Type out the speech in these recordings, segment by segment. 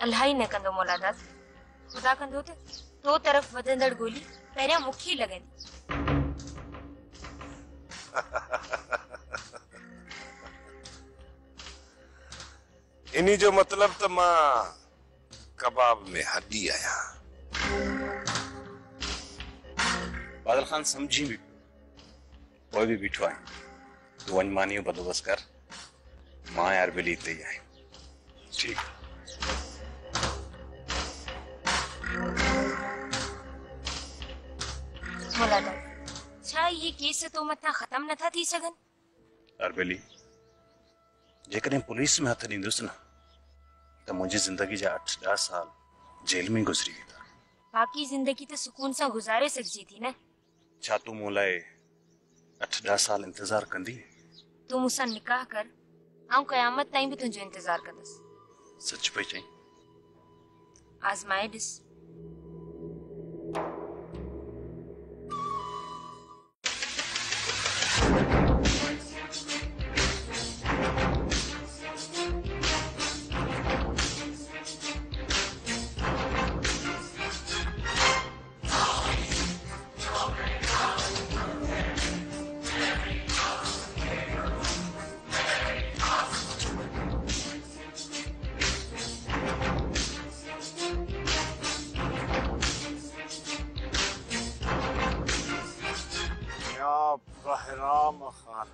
अल्लाह ही न कंदो मौलादास। खुदा कंदो तो तरफ वधंदड़ गोली पहिरियां मूंखे ई लॻंदी। इन्ही जो मतलब तो मां कबाब में हड्डी आया। बादल खान समझी भी कोई भी बिठो है तो वन मानियो बंदोबस्त कर। मां यार बिली ते है। ठीक। मौलादास छा ये केस तो मथा खत्म न था थी सगन? अरबेली जेकॾहिं पुलिस में हथ ॾींदुसि न त मुंहिंजी ज़िंदगी जा 8-10 साल जेल में गुज़री वेंदा। बाक़ी जिंदगी तो सुकून सां गुज़ारे सघिजे थी न। छा तूं मूं लाइ 8-10 साल इंतजार कंदी? तू मूंसां निकाह कर, आऊं क़यामत ताईं भी तुंहिंजो इंतजार कंदसि। सच पई चई? आज़माए ॾिस। बहराम खान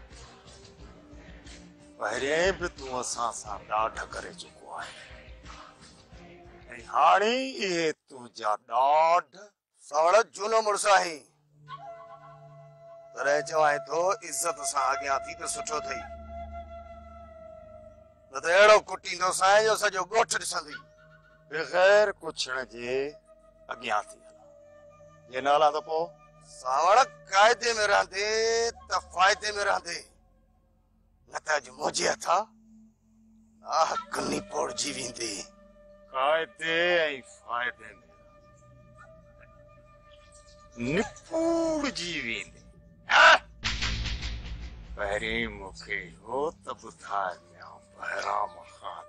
पहरे भी तू असां सां ॾाढ करे चुको आहे ऐं हाणे इहे तुंहिंजा ॾाढ सवड़ झूनो मुड़ुस आहीं। तॾहिं चवां थो इज़त सां अॻियां थी त सुठो अथई, न त अहिड़ो कुटींदोसां जो सॼो ॻोठ ॾिसंदी बग़ैर पुछण जे अॻियां थी हलां। जे नाला त पोइ सावड़ कायदे में रहंदे त फ़ाइदे में रहंदे, न त अॼु मुंहिंजे हथां हक़ निपोड़जी वेंदे। कायदे ऐं फ़ाइदे में निपोड़जी वेंदे। पहिरीं मूंखे हो त ॿुधाए ॾियां बहराम खान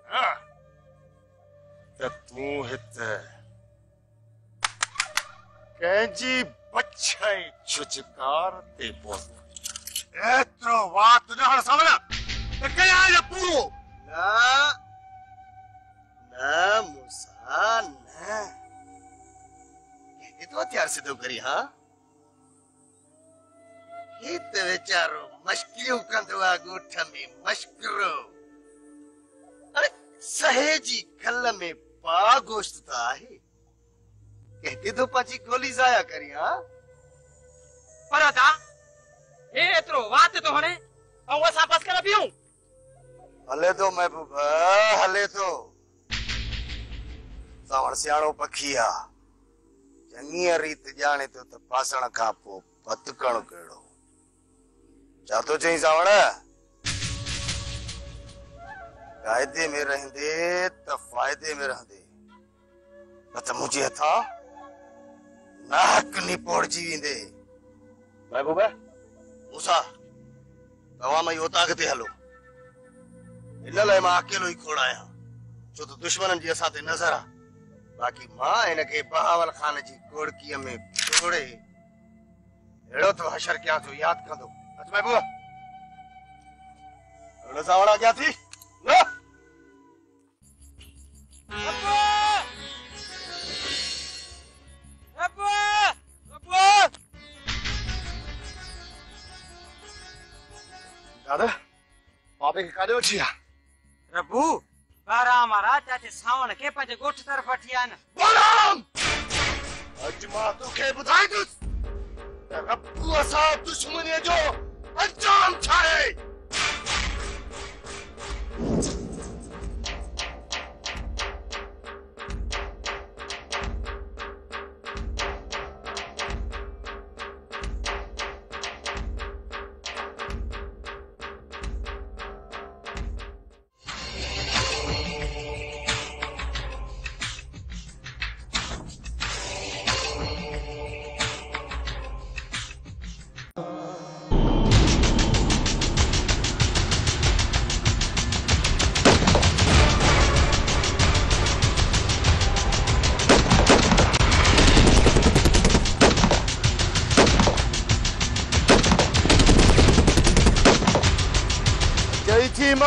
त तूं हिते कंहिंजी बच्छाई छुचकार ते पहुतो एतिरो वात न हण समझ त कया या पूरो न न मूसा न ये तो त्यार से तो करी। हां ये तो बेचारो मश्किलियों कंदो आ ॻोठ में मश्करो। अरे सहेजी गल में पा गोश्त त आहे, कहते तो पाची गोली जाया करी। हां पर दा ए एतरो वात तो हणे औ असा बस कर पियो हले तो महबूब हले तो सावण सियाणो पखिया चङी रीत ॼाणे तो त पासण खां पोइ पतकण कहिड़ो। छा तो चई सावण? कायदे में रहंदे त फ़ाइदे में रहंदे, न त मुंहिंजे हथां नाहक निपोड़जी वेंदे। महबूबा मूसा तव्हां में इहो ताक़त हलो, इन लाइ मां अकेलो ई खोड़ आहियां छो त दुश्मननि जी असां ते नज़र आहे। बाक़ी मां हिनखे बहावल खान जी कोड़कीअ में तोड़े अहिड़ो तो हशर कयां थो यादि कंदो। अच महबूबा अहिड़ो सावण अॻियां थी न। दादा बाबे के काॾे वठी आ? रबू बारा मारा चाचे सावण के पंहिंजे ॻोठ तरफ़ वठी आया न। बलराम अॼु मां तोखे ॿुधाईंदुसि त रब्बू असां दुश्मनीअ जो अंजाम छा आहे।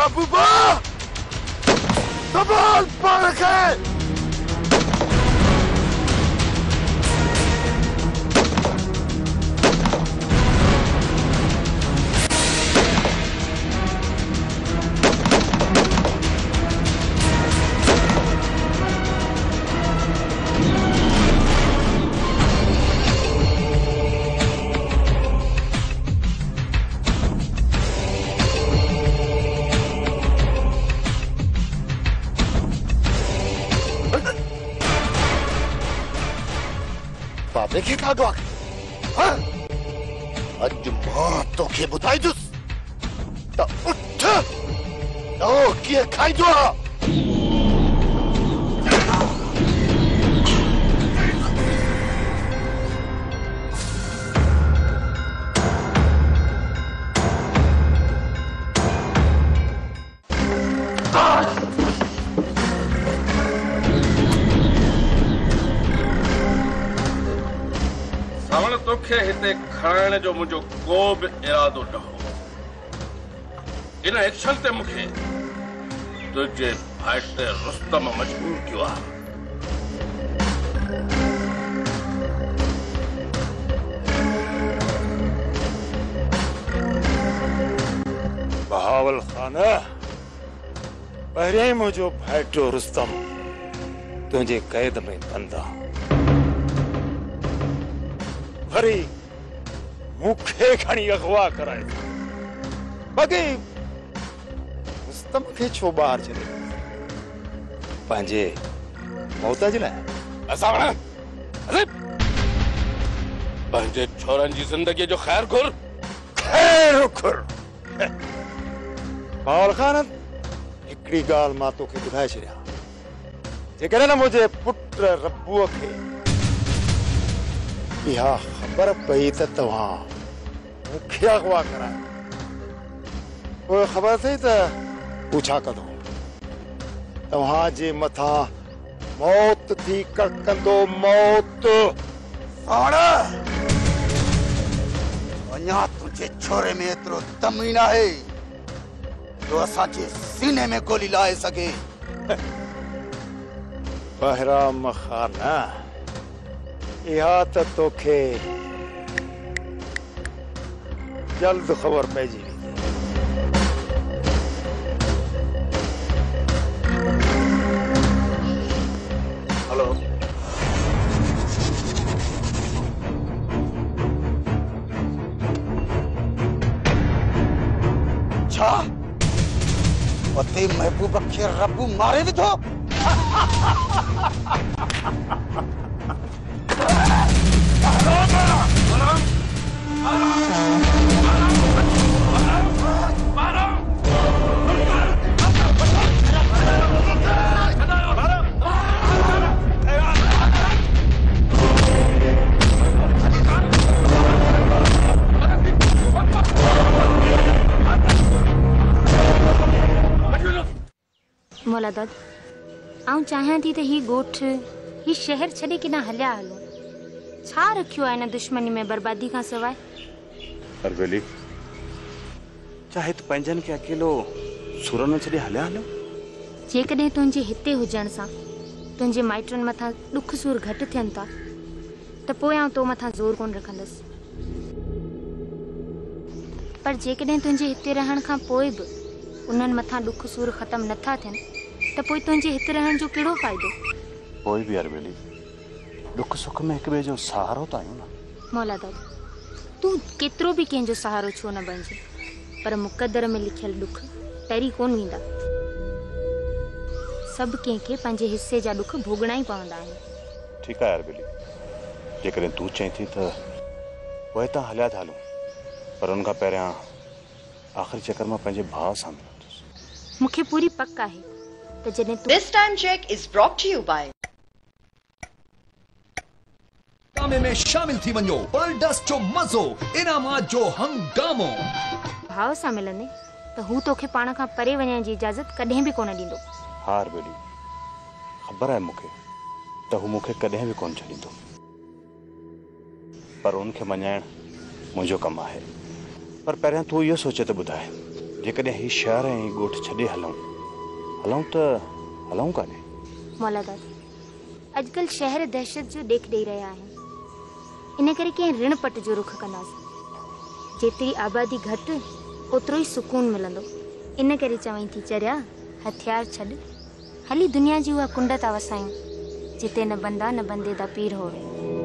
महबूबा संभाल पाण खे। बाबे खे खाधो आहे। अॼु मां तोखे ॿुधाईंदुसि त उठ तो कीअं खाईंदो आहे। सावण तोखे हिते खणण जो मुंहिंजो को बि इरादो न हो। इन एक्शन ते मूंखे तुंहिंजे भाइटे रुस्तम मजबूर कयो आहे। बहावल खान पहिरें मुंहिंजो भाइटो रुस्तम तुंहिंजे कैद में बंद आहे। वरी मूंखे खणी अगवा कराए बाक़ी रुस्तम खे छो ॿाहिरि छॾे पंहिंजे मौत जे लाइ। असां पंहिंजे छोरनि जी ज़िंदगीअ जो ख़ैर घुर। खैर खुर बावल खान हिकिड़ी ॻाल्हि मां तोखे ॿुधाए छॾियां। जेकॾहिं न मुंहिंजे पुट रब्बूअ खे इहा ख़बर पई त तव्हां मूंखे अगवा कराए पोइ ख़बर अथई त हू छा कंदो। तव्हांजे मथां मौत थी कड़कंदो मौत। अञा तुंहिंजे छोरे में एतिरो दम ई न आहे जो असांजे सीने में गोली लाए सघे। बहराम खान इहा त तोखे जल्द ख़बर पइजी वेंदी। हेलो छा पते महबूब खे रब्बू मारे विधो। मौलादाद आऊं चाहियां थी त ही ॻोठ ही शहर छॾे किना हलिया हलूं। छा रखियो आहे हिन दुश्मनी में बर्बादी खां सवाइ। अरबेली चाहे तूं पंहिंजनि खे अकेलो सुर न छॾे हलिया हलियो। जेकॾहिं तुंहिंजे हिते हुजण सां तुंहिंजे माइटनि मथां ॾुख सूर घटि थियनि था त पोइ आऊं तो मथां ज़ोर कोन रखंदसि। पर जेकॾहिं तुंहिंजे हिते रहण खां पोइ बि उन्हनि मथां ॾुख सूर ख़तमु नथा थियनि त पोइ तुंहिंजे हिते रहण जो कहिड़ो फ़ाइदो। पोइ बि अरबेली दुख सुख में हिक ॿिए जो सहारो त आहियूं न। मौला दादा तूं केतिरो बि कंहिंजो सहारो छो न बणिजे पर मुक़दर में लिखियल ॾुख टरी कोन वेंदा। सभु कंहिंखे पंहिंजे हिसे जा ॾुख भोगणा ई पवंदा आहिनि। ठीकु आहे अरबेली जेकॾहिं तूं चईं थी त पोइ त हलिया था हलूं पर उन खां पहिरियां आख़िरी चक्कर मां पंहिंजे भाउ सां मिलंदुसि। मूंखे पूरी पक आहे त जॾहिं तूं This time check is brought to you by कामे में शामिल थी वञो पर्ल्डस जो मज़ो इनामात जो हंगामो। भाउ सां मिलंदे त हू तोखे पाण खां परे वञण जी इजाज़त कॾहिं बि कोन ॾींदो। हा अरबेली ख़बर आहे मूंखे त हू मूंखे कॾहिं बि कोन छॾींदो पर उनखे मञाइण मुंहिंजो कमु आहे। पर पहिरियां तूं इहो सोचे त ॿुधाए जेकॾहिं ही शहर ऐं ॻोठ छॾे हलूं त हलूं काने। मौला दादा, अॼुकल्ह शहर दहशत जो ॾेख ॾेई रहिया आहिनि, इन करे कंहिं ऋण पट जो रुख कंदासीं। जेतिरी आबादी घटि ओतिरो ई सुकून मिलंदो। इन करे चवई थी चरिया हथियार छॾ, हली दुनिया जी उहा कुंड था वसायूं जिते न बंदा न बंदे दा पीर होवे।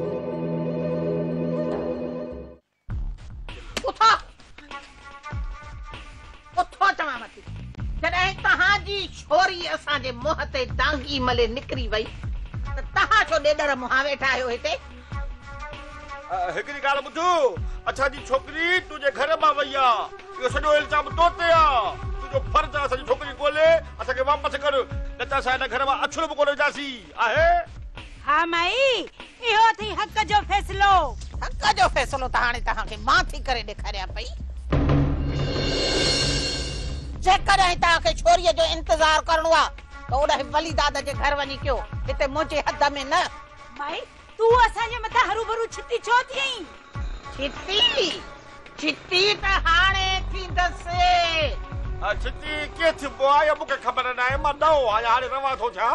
जॾहिं तव्हांजी छोरी असांजे मुंहं ते डांगी मले निकिरी वई त तव्हां छो ॾेॾड़ मुंहां वेठा आहियो हिते? हिकिड़ी ॻाल्हि ॿुधो, अच्छा जी छोकिरी तुंहिंजे घर मां वई आहे, इहो सॼो इल्ज़ाम तो ते आहे। तुंहिंजो फर्ज़ आहे असांजी छोकिरी ॻोल्हे असांखे वापसि कर, न त असां हिन घर मां अछड़ो बि कोन विझासीं। आहे हा माई, इहो थी हक़ जो फ़ैसिलो। हक़ जो फ़ैसिलो त हाणे तव्हांखे मां थी करे ॾेखारियां पई। जेकॾहिं तव्हांखे छोरीअ जो इंतज़ार करणो आहे त ओॾे वली दादा जे घर वञी कयो, हिते मुंहिंजे हद में न। माई तू असांजे मथां हरू भरू छिती छो थी आई? छिती त हाणे थींदसि। छिती कीअं थिबो आहे इहो मूंखे ख़बर न आहे, मां नओं आहियां, हाणे रवां थो थियां।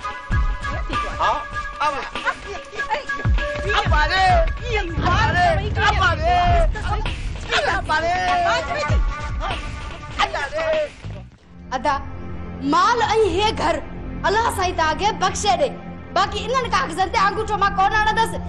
अदा माल ऐं हे घर अल्लाह साईं तव्हांखे बख़्शे ॾे, बाक़ी इन्हनि कागज़नि ते अंगूठो मां कोन हणंदसि।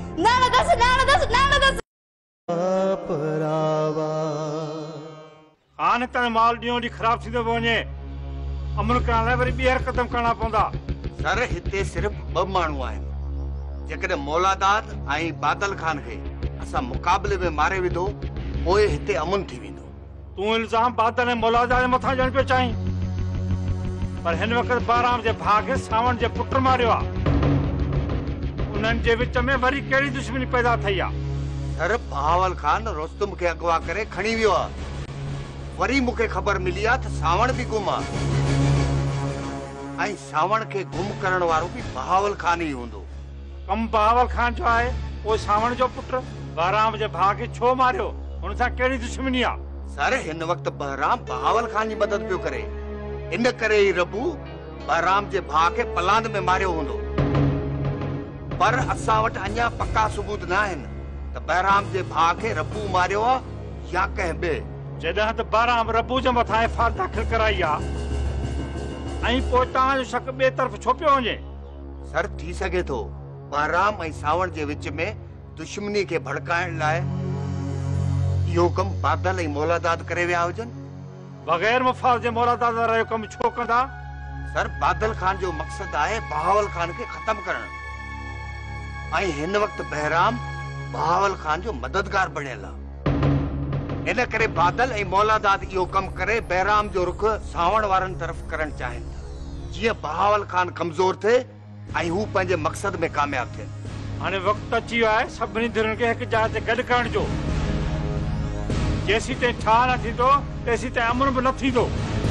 हाणे ताईं माल ॾींहों ॾींहुं ख़राब थींदो पियो वञे, अमन करण लाइ वरी ॿीहर क़दम करणा पवंदा। सर हिते सिर्फ़ 2 माण्हू आहिनि। जेकॾहिं मौलादाद ऐं बादल खान खे असां मुक़ाबले में मारे विधो पोइ हिते अमन थी वेंदो। तूं इल्ज़ाम बादल ऐं मौलादाद जे मथां ॾियणु पियो चाहीं, पर हिन वक़्तु बाराम जे भाउ खे सावण जे पुट मारियो आहे। उन्हनि जे विच में वरी कहिड़ी दुश्मनी पैदा थई आहे? सर बहावल खान रुस्तम खे अगवा करे खणी वियो आहे। वरी मूंखे ख़बर मिली आहे त सावण बि गुम आहे ऐं सावण खे गुम करण वारो बि बहावल खान ई हूंदो। कम बहावल खान जो आहे, पोइ सावण जो पुट बाराम जे भाउ खे छो मारियो? हुन सां कहिड़ी दुश्मनी आहे? सर हिन वक़्तु बहराम बहावल खान जी मदद पियो करे, इन करे ई रबू बहराम जे भाउ खे पलांद में मारियो हूंदो। पर असां वटि अञा पक्का सबूत न आहिनि त बहराम जे भाउ खे रबू मारियो आहे या कंहिं ॿिए। जॾहिं त बहराम रबू जे मथां एफआईआर दाख़िल कराई आहे ऐं पोइ तव्हांजो शक ॿिए तरफ़ छो पियो वञे? सर थी सघे थो बहराम ऐं सावण जे विच में दुश्मनी खे भड़काइण लाइ इहो कमु बादल ऐं मौलादाद करे विया हुजनि। बग़ैर मुफ़ाद जे मौलादाद वारा इहो कमु छो कंदा? सर बादल खान जो मक़सदु आहे बहावल खान खे ख़तमु करणु, ऐं हिन वक़्तु बहराम बहावल खान जो मददगार बणियल आहे। इन करे बादल ऐं मौलादाद इहो कमु करे बहराम जो रुख सावण वारनि तरफ़ करणु चाहिनि था, जीअं बहावल खान कमज़ोर थिए ऐं हू पंहिंजे मक़सद में कामयाबु थिए। हाणे वक़्तु अची वियो आहे सभिनी धीरनि खे हिकु जाइ ते गॾु करण जो। जेसीं ताईं ठा न थींदो तेसीं ताईं अमन बि न थींदो।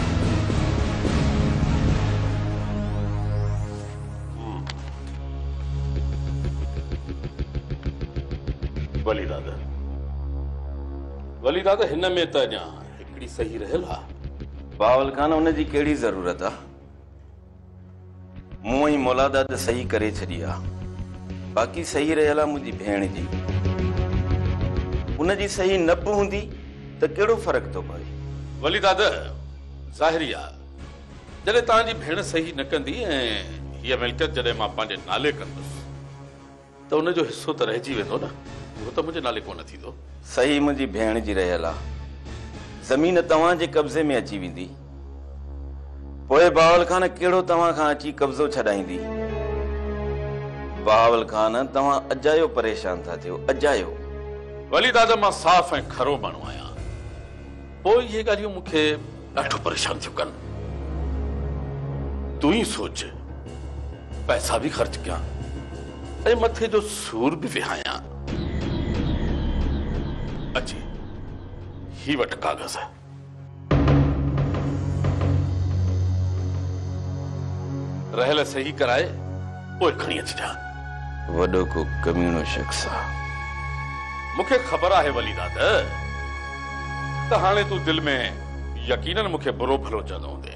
वली दादा हिन में त अञा हिकिड़ी सही रहियल आहे। बहावल खान उन जी कहिड़ी ज़रूरत आहे? मूं ई मौलादाद सही करे छॾी आहे, बाक़ी सही रहियल आहे मुंहिंजी भेण जी। उन जी सही न बि हूंदी त कहिड़ो फ़र्क़ु थो पए? वली दादा ज़ाहिरी आहे जॾहिं तव्हांजी भेण सही न कंदी ऐं हीअ मिल्कियत जॾहिं मां पंहिंजे नाले कंदुसि त उनजो हिसो त रहिजी वेंदो न, उहो त मुंहिंजे नाले कोन थींदो। सही मुंहिंजी भेण जी रहियल आहे, ज़मीन तव्हांजे कब्ज़े में अची वेंदी, पोइ बहावल खान कहिड़ो तव्हां खां अची कब्ज़ो छॾाईंदी? बहावल खान तव्हां अजायो परेशान था थियो, अजायो। वली दादा मां साफ़ ऐं खरो माण्हू आहियां, पोइ इहे ॻाल्हियूं मूंखे ॾाढो परेशान थियूं कनि। तूं ई सोच, पैसा बि ख़र्च कयां ऐं मथे जो सूर बि विहायां। अची ही वटि कागज़ है, रहल सही कराए पोइ खणी अचिजां। वॾो को कमीनो शख़्स आहे। मूंखे ख़बर आहे वली दादा त हाणे तूं दिलि में यकीनन मूंखे बुरो भलो चवंदो हूंदे,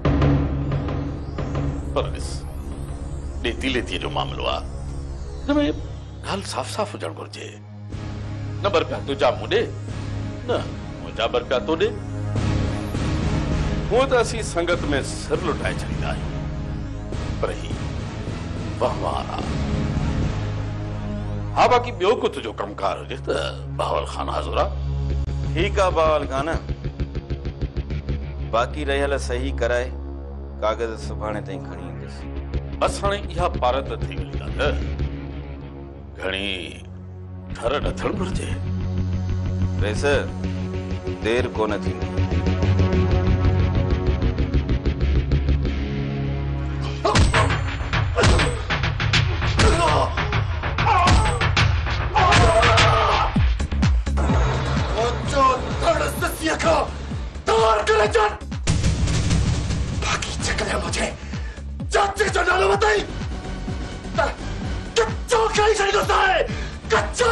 पर ॾिस ॾेती लेतीअ जो मामिलो आहे, हिनमें ॻाल्हि साफ़ साफ़ हुजणु घुरिजे। न ॿ रुपया तुंहिंजा मूं ॾे, न मुंहिंजा ॿ रुपया तो ॾे। हूअं त असीं संगत में सिर लुटाए छॾींदा आहियूं, पर ही वहवार आहे। हा बाक़ी ॿियो को तुंहिंजो कमकार हुजे त बावल खान हाज़ुर आहे। ठीक आहे बावल खान, बाक़ी रहियल सही कराए कागज़ सुभाणे ताईं खणी ईंदुसि। बस हाणे इहा पारत थी वई आहे त घणी ठर न थियणु घुरिजे। वेस देर कोन थींदी। बाकी चकले मुझे चाचे जो नालो बताई कच्चो खाई छड़ी दोस्ता है कच्चो।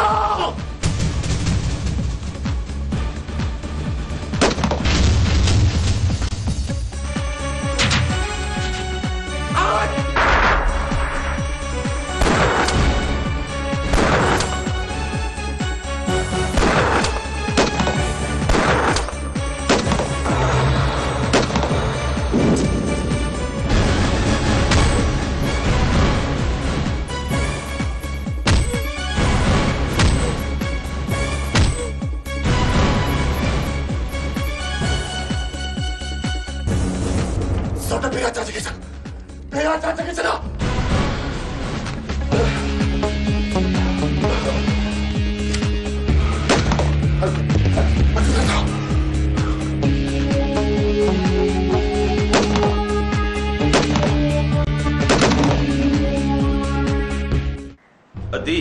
अदी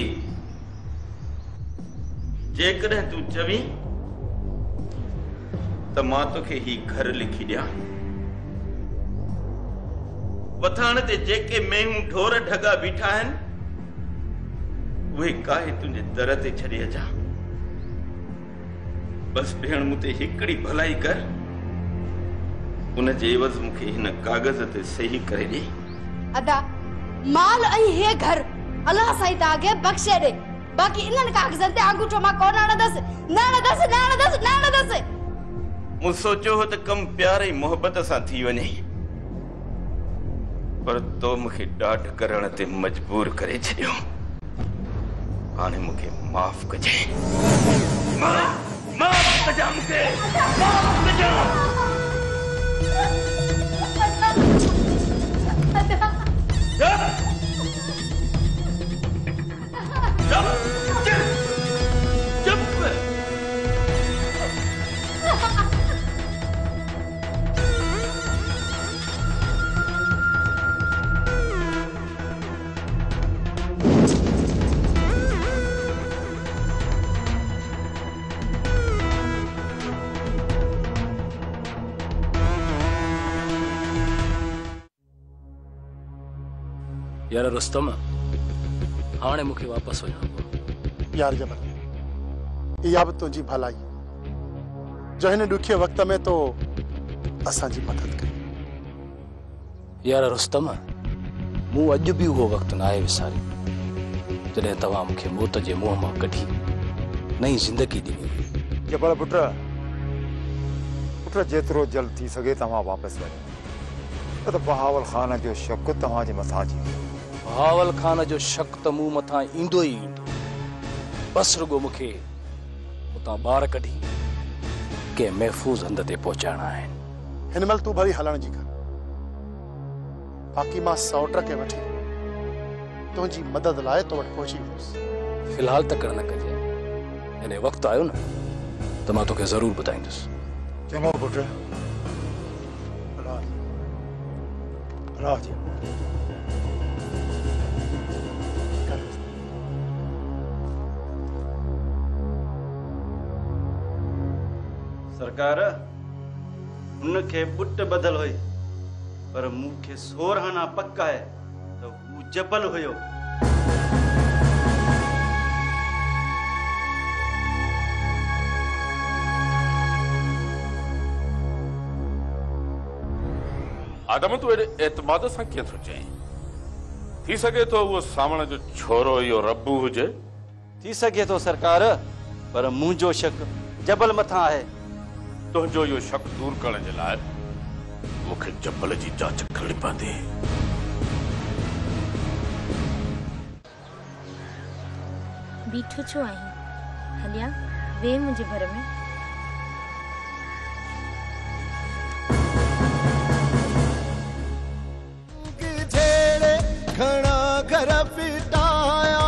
जेकॾहिं तूं चवी त मां तोखे ही घर लिखी ॾियां, वथाण ते जेके मेहूं ढोर ढगा बीठा आहिनि उहे काहे तुंहिंजे दर ते छॾे अचां। बस भेण मूं ते हिकिड़ी भलाई कर, उन जे एवज़ मूंखे हिन कागज़ ते सही करे ॾे। अदा माल ऐं हे घर अल्लाह साईं ताके बख्शे दे, बाकी इन्हनि कागज़नि ते अंगूठो मां कोन हणंदसि। न हणंदसि। मूं सोचियो हो त कम प्यार ऐं मोहबत सां थी वञे, पर तो मूंखे ॾाढ करण ते मजबूर करे छॾियो। हाणे मूंखे माफ़ कजे। माफ़ कजा मूंखे, माफ़ कजा। यार रुस्तम, हाणे मूंखे वापसि वञिणो पवंदो। यार जबर इहा बि तुंहिंजी भलाई जो हिन ॾुखे वक़्त में तो असांजी मदद कई। यार रुस्तम, मूं अॼु बि उहो वक़्तु न आहे विसारी जॾहिं तव्हां मूंखे मौत जे मुंहं मां कढी नई ज़िंदगी ॾिनी। जबर पुट जेतिरो जल्द थी सघे तव्हां वापसि वञो, त बहावल खान जो शक तव्हांजे मथां अची वियो। बहावल खान जो शक त मूं मथां ईंदो ई ईंदो, बस रुगो मूंखे उतां ॿार कढी कंहिं महफ़ूज़ हंध ते पहुचाइणा आहिनि। हिन महिल तूं भली हलण जी कर, बाक़ी मां सौट खे वठी तुंहिंजी मदद लाइ तो वटि पहुची वेंदुसि। फ़िलहाल तकड़ न कजे, हिन वक़्तु आयो न त मां तोखे ज़रूरु ॿुधाईंदुसि। चङो पुट, राज सरकार उनखे पुट बदल हुई, पर मूंखे सोरहाना पक आहे त हू जबल हुयो। आदम तू एॾे एतमाद सां कीअं थो चईं? थी सघे थो उहो सावण जो छोरो इहो रब्बू हुजे। थी सघे थो सरकार, पर मुंहिंजो शक जबल मथां आहे। तुंहिंजो इहो शक दूर करण जे लाइ मूंखे जबल जी जांच करणी पवंदी। बीठो छो आहीं? हलिया वे मुंहिंजे घर में। घणा घर फिटाया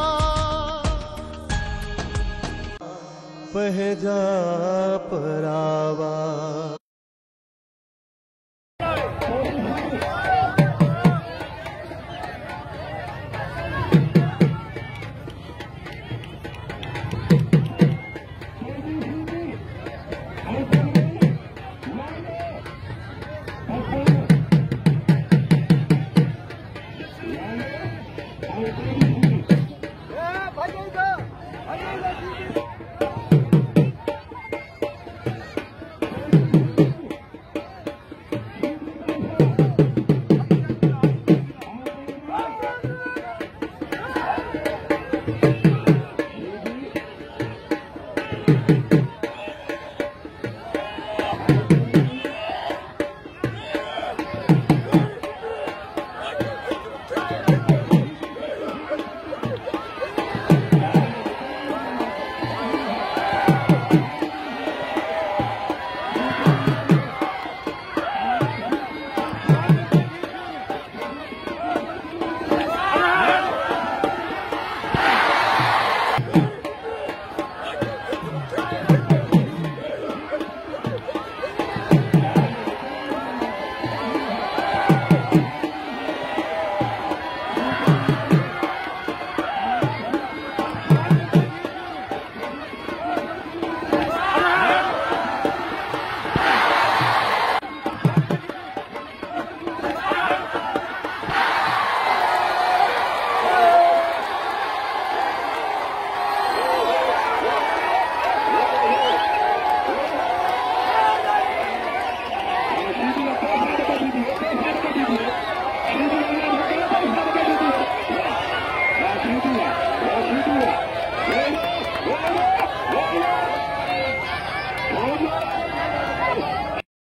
पहजा परावा। Thank you.